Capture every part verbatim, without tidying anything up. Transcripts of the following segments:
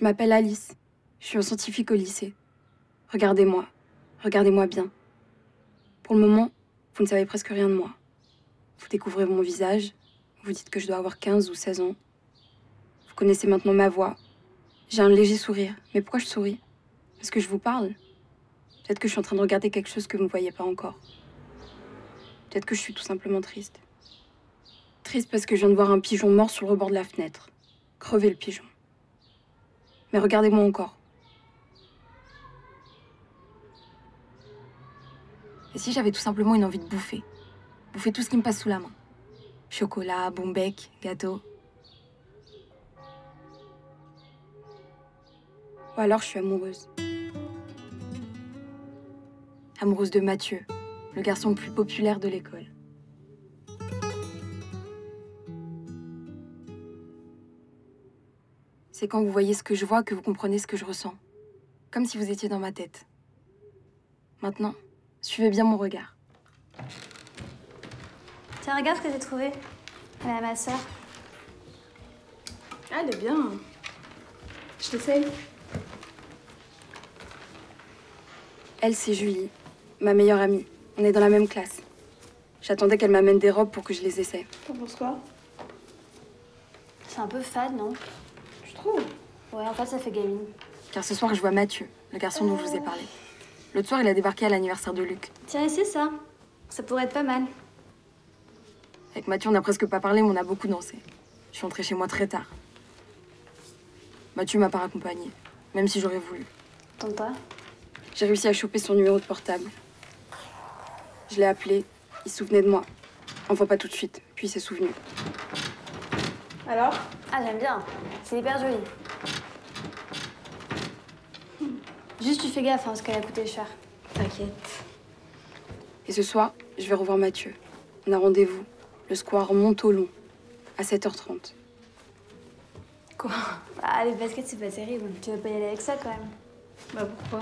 Je m'appelle Alice. Je suis en scientifique au lycée. Regardez-moi. Regardez-moi bien. Pour le moment, vous ne savez presque rien de moi. Vous découvrez mon visage. Vous dites que je dois avoir quinze ou seize ans. Vous connaissez maintenant ma voix. J'ai un léger sourire. Mais pourquoi je souris? Parce que je vous parle. Peut-être que je suis en train de regarder quelque chose que vous ne voyez pas encore. Peut-être que je suis tout simplement triste. Triste parce que je viens de voir un pigeon mort sur le rebord de la fenêtre. Crever le pigeon. Mais regardez-moi encore. Et si j'avais tout simplement une envie de bouffer? Bouffer tout ce qui me passe sous la main. Chocolat, bonbec, gâteau. Ou alors je suis amoureuse. Amoureuse de Mathieu, le garçon le plus populaire de l'école. C'est quand vous voyez ce que je vois que vous comprenez ce que je ressens. Comme si vous étiez dans ma tête. Maintenant, suivez bien mon regard. Tiens, regarde ce que j'ai trouvé. Elle est à ma sœur. Ah, elle est bien. Je t'essaye. Elle, c'est Julie, ma meilleure amie. On est dans la même classe. J'attendais qu'elle m'amène des robes pour que je les essaie. T'en penses quoi? C'est un peu fade, non? Tu trouves? Ouais, en fait, ça fait gamine. Car ce soir, je vois Mathieu, le garçon dont je vous ai parlé. L'autre soir, il a débarqué à l'anniversaire de Luc. Tiens, essaie ça. Ça pourrait être pas mal. Avec Mathieu, on n'a presque pas parlé, mais on a beaucoup dansé. Je suis entrée chez moi très tard. Mathieu m'a pas raccompagnée, même si j'aurais voulu. Tente pas. J'ai réussi à choper son numéro de portable. Je l'ai appelé, il se souvenait de moi. Enfin, pas tout de suite, puis il s'est souvenu. Alors? Ah, j'aime bien. C'est hyper joli. Juste, tu fais gaffe, hein, parce qu'elle a coûté cher. T'inquiète. Et ce soir, je vais revoir Mathieu. On a rendez-vous, le square Montolon, à sept heures trente. Quoi? Bah, les baskets, c'est pas terrible. Tu vas pas y aller avec ça, quand même. Bah, pourquoi?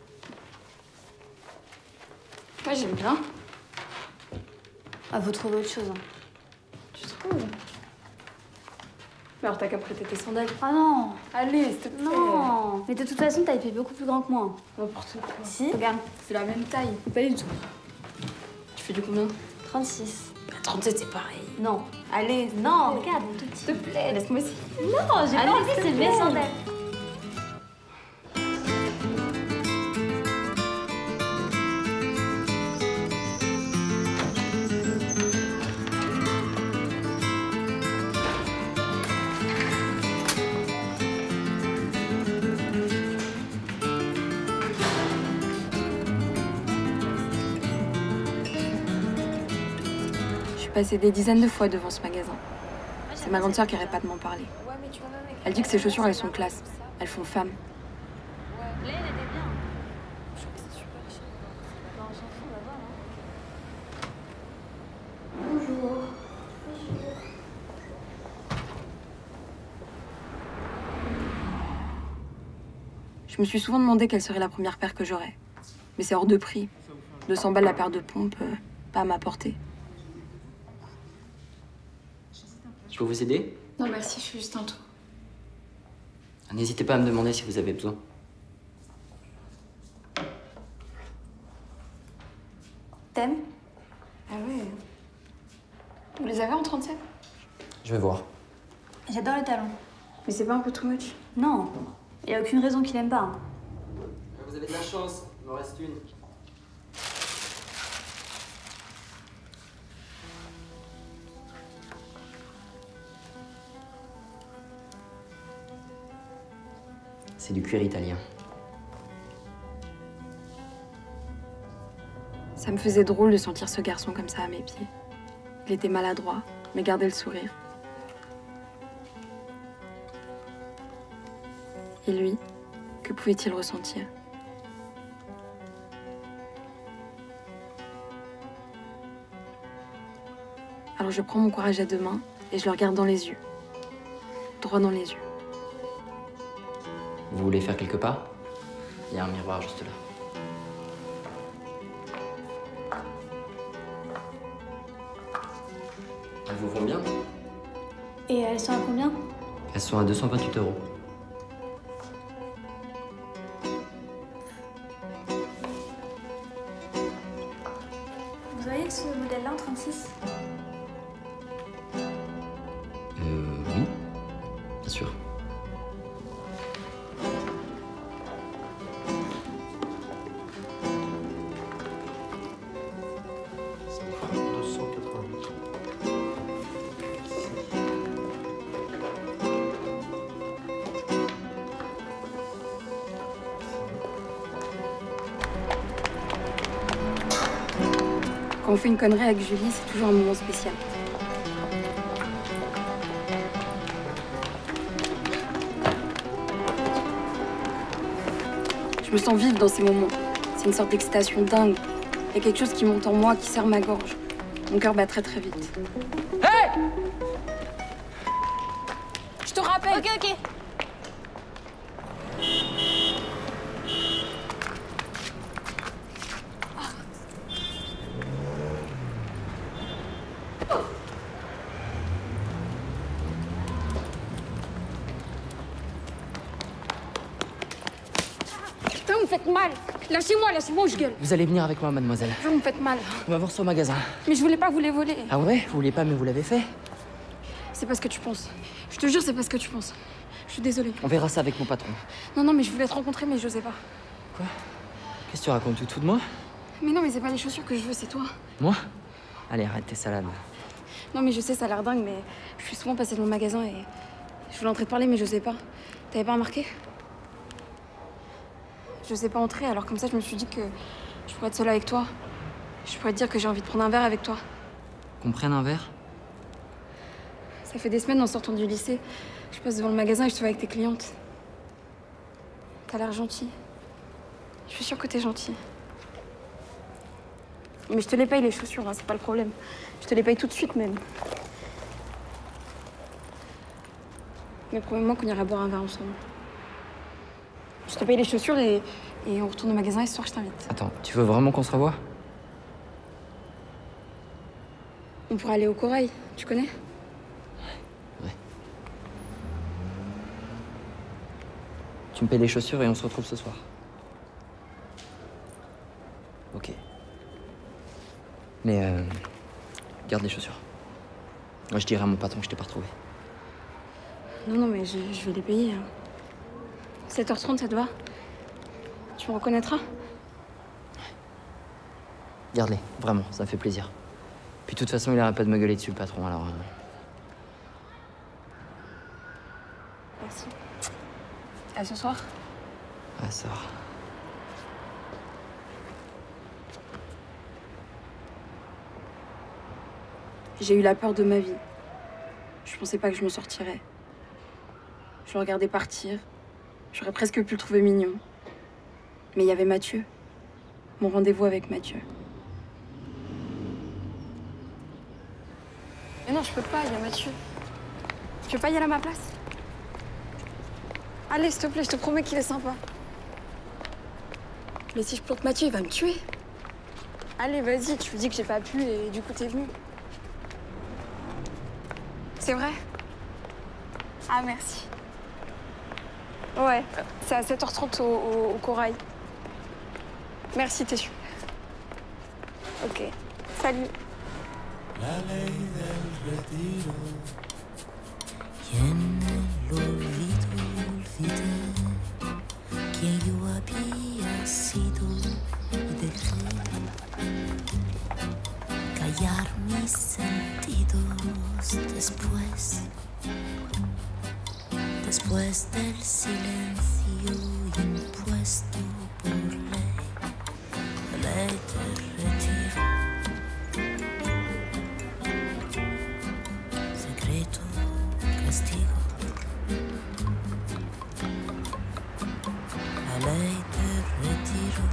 Moi, j'aime bien. Ah, faut trouver autre chose. Hein. Tu trouves? Mais alors, t'as qu'à prêter tes sandales. Ah non! Allez, s'il te plaît. Non! Mais de toute façon, t'as fait beaucoup plus grand que moi. N'importe quoi. Si? Regarde. C'est la même taille. Pas du tout. Tu fais du combien? trente-six. Bah, trente-sept, c'est pareil. Non. Allez, Non, regarde, tout petit. s'il te plaît, laisse-moi aussi. Non, j'ai pas envie, c'est mes sandales. Je suis passée des dizaines de fois devant ce magasin. C'est ma grande sœur qui arrête pas de m'en parler. Elle dit que ces chaussures, elles sont classe. Elles font femme. Là, elle était bien. Bonjour. Je me suis souvent demandé quelle serait la première paire que j'aurais. Mais c'est hors de prix. deux cents balles la paire de pompes, euh, pas à ma portée. Je peux vous aider? Non, merci, je suis juste un tour. N'hésitez pas à me demander si vous avez besoin. T'aimes? Ah ouais. Vous les avez en trente-sept? Je vais voir. J'adore les talons. Mais c'est pas un peu too much? Non. Il y a aucune raison qu'il aime pas. Hein. Vous avez de la chance, il m'en reste une. C'est du cuir italien. Ça me faisait drôle de sentir ce garçon comme ça à mes pieds. Il était maladroit, mais gardait le sourire. Et lui, que pouvait-il ressentir? Alors je prends mon courage à deux mains et je le regarde dans les yeux. Droit dans les yeux. Vous voulez faire quelque part? Il y a un miroir juste là. Elles vous vont bien? Et elles sont à combien? Elles sont à deux cent vingt-huit euros. connais ce modèle-là en trente-six? Euh, oui. Bien sûr. deux cent quatre-vingt-huit. Quand on fait une connerie avec Julie, c'est toujours un moment spécial. Je me sens vive dans ces moments. C'est une sorte d'excitation dingue. Il y a quelque chose qui monte en moi, qui serre ma gorge. Mon cœur bat très très vite. Hey! Je te rappelle. Ok, ok. Putain, vous me faites mal. Lâchez-moi, lâchez-moi ou je gueule. Vous allez venir avec moi, mademoiselle. Vous me faites mal. On va voir sur magasin. Mais je voulais pas vous les voler. Ah ouais? Vous vouliez pas, mais vous l'avez fait? C'est pas ce que tu penses. Je te jure, c'est pas ce que tu penses. Je suis désolée. On verra ça avec mon patron. Non, non, mais je voulais te rencontrer, mais j'osais pas. Quoi? Qu'est-ce que tu racontes? Tu te fous de moi? Mais non, mais c'est pas les chaussures que je veux, c'est toi. Moi? Allez, arrête tes salades. Non, mais je sais, ça a l'air dingue, mais je suis souvent passée dans le magasin et je voulais entrer te parler, mais j'osais pas. T'avais pas remarqué? J'osais pas entrer, alors comme ça, je me suis dit que je pourrais être seule avec toi. Je pourrais te dire que j'ai envie de prendre un verre avec toi. Qu'on prenne un verre? Ça fait des semaines en sortant du lycée. Je passe devant le magasin et je te vois avec tes clientes. T'as l'air gentil. Je suis sûre que t'es gentil. Mais je te les paye les chaussures, hein, c'est pas le problème. Je te les paye tout de suite même. Mais promets-moi qu'on ira boire un verre ensemble. Je te paye les chaussures et, et on retourne au magasin et ce soir je t'invite. Attends, tu veux vraiment qu'on se revoie? On pourrait aller au Corail, tu connais? Ouais. Tu me payes les chaussures et on se retrouve ce soir. Ok. Mais euh, garde les chaussures. Moi, je dirai à mon patron que je t'ai pas retrouvé. Non, non, mais je, je vais les payer. hein. sept heures trente, ça te va? Tu me reconnaîtras? Garde-les, vraiment, ça me fait plaisir. Puis de toute façon, il arrête pas de me gueuler dessus, le patron, alors... euh, Merci. À ce soir. Ah, ça va. J'ai eu la peur de ma vie. Je pensais pas que je m'en sortirais. Je le regardais partir. J'aurais presque pu le trouver mignon. Mais il y avait Mathieu. Mon rendez-vous avec Mathieu. Mais non, je peux pas, il y a Mathieu. Tu veux pas y aller à ma place? Allez, s'il te plaît, je te promets qu'il est sympa. Mais si je plante Mathieu, il va me tuer. Allez, vas-y, tu lui dis que j'ai pas pu et du coup t'es venu. C'est vrai? Ah, merci. Ouais, c'est à sept heures trente au, au, au Corail. Merci, t'es super. Ok, salut. La ley del retiro tiene el olvido olvidé que yo había sido y dejé callar mis sentidos después, después del silencio impuesto por ley, la ley del retiro. Secreto, castigo, la ley del retiro.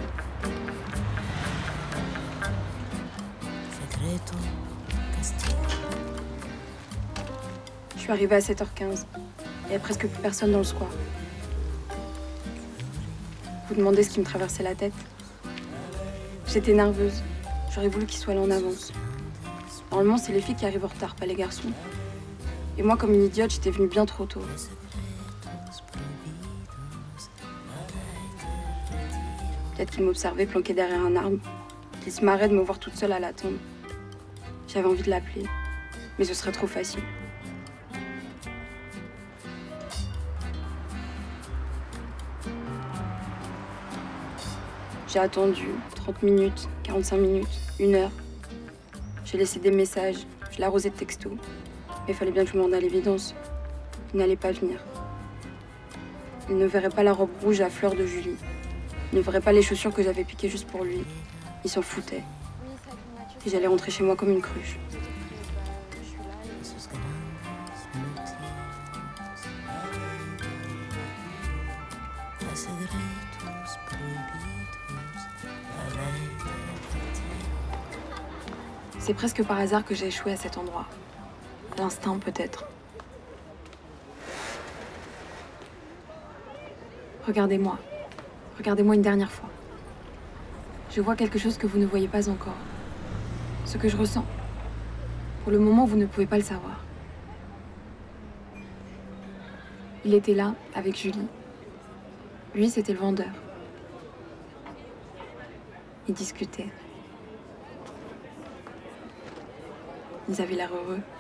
Secreto, castigo. Je suis arrivée à sept heures quinze. Il y avait presque plus personne dans le square. Vous demandez ce qui me traversait la tête. J'étais nerveuse. J'aurais voulu qu'il soit là en avance. Normalement, c'est les filles qui arrivent en retard, pas les garçons. Et moi, comme une idiote, j'étais venue bien trop tôt. Peut-être qu'il m'observait planqué derrière un arbre. Il se marrait de me voir toute seule à l'attendre. J'avais envie de l'appeler, mais ce serait trop facile. J'ai attendu trente minutes, quarante-cinq minutes, une heure. J'ai laissé des messages, je l'ai arrosé de textos. Mais il fallait bien que je me rende à l'évidence. Il n'allait pas venir. Il ne verrait pas la robe rouge à fleurs de Julie. Il ne verrait pas les chaussures que j'avais piquées juste pour lui. Il s'en foutait. Et j'allais rentrer chez moi comme une cruche. Sus grandes motivos, a segredos prohibidos, la ley del retiro. C'est presque par hasard que j'ai échoué à cet endroit. À l'instinct, peut-être. Regardez-moi. Regardez-moi une dernière fois. Je vois quelque chose que vous ne voyez pas encore. Ce que je ressens. Pour le moment, vous ne pouvez pas le savoir. Il était là, avec Julie. Lui, c'était le vendeur. Ils discutaient. Ils avaient l'air heureux.